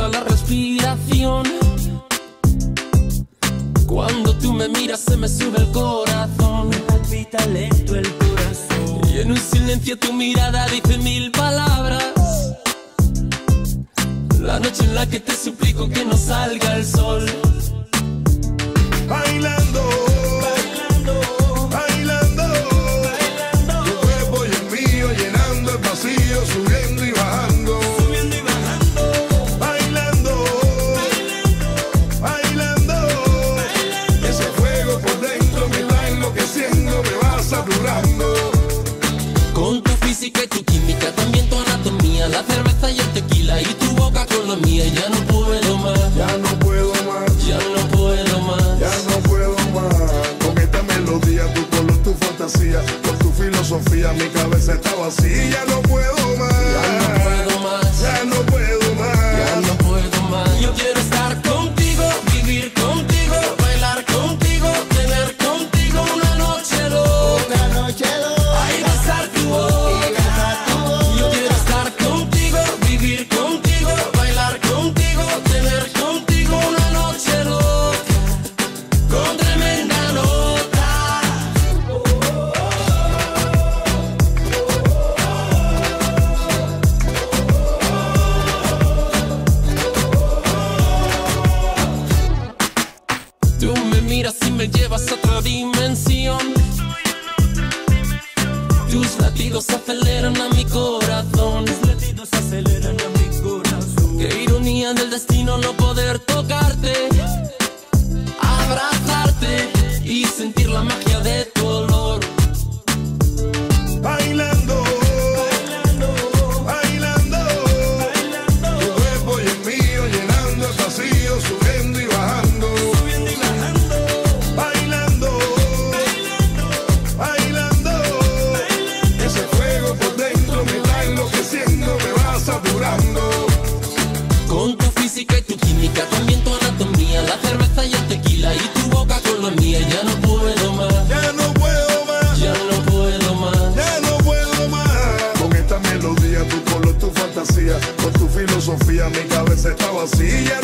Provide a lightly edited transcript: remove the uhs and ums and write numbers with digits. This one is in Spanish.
corta la respiración. Cuando tú me miras se me sube el corazón. Me palpita lento el corazón. Y en un silencio tu mirada dice mil palabras. La noche en la que te suplico que no salga el sol. Bailando, Bailando, bailando, bailando, tu cuerpo y el mío llenando el vacío, subiendo y bajando. subiendo y bajando, Bailando, bailando, ese fuego por dentro me va enloqueciendo, me va saturando. Con tu física y tu química, también tu anatomía, la cerveza y el tequila y tu boca con la mía. Ya no puedo más, Ya no puedo más, ya no puedo más. ya no puedo más. Con esta melodía, tu color, tu fantasía, con tu filosofía, mi cabeza está vacía. Ya no puedo más, Ya no puedo más, ya no puedo más. ya no puedo más. Yo quiero estar contigo, vivir contigo, bailar contigo, tener contigo una noche loca. una noche loca, Ay, besar tu boca. Yo quiero estar contigo, vivir contigo, bailar contigo, tener contigo una noche loca, con tremenda nota. Tú me miras y me llevas a otra dimensión. Tus latidos aceleran a mi corazón. los latidos aceleran a mi corazón. Qué ironía del destino no poder tocarte, abrazarte y sentir la magia de tu olor. Bailando, Bailando, bailando, tu cuerpo y el mío llenando el vacío, subiendo y bajando. subiendo y bajando, Bailando, bailando, ese fuego por dentro me va enloqueciendo, me va saturando. Con tu física y tu química, también tu anatomía, la cerveza y el tequila y tu boca con la mía. Ya no puedo más, Ya no puedo más, ya no puedo más. ya no puedo más. Con esta melodía, tu color, tu fantasía, con tu filosofía, mi cabeza está vacía.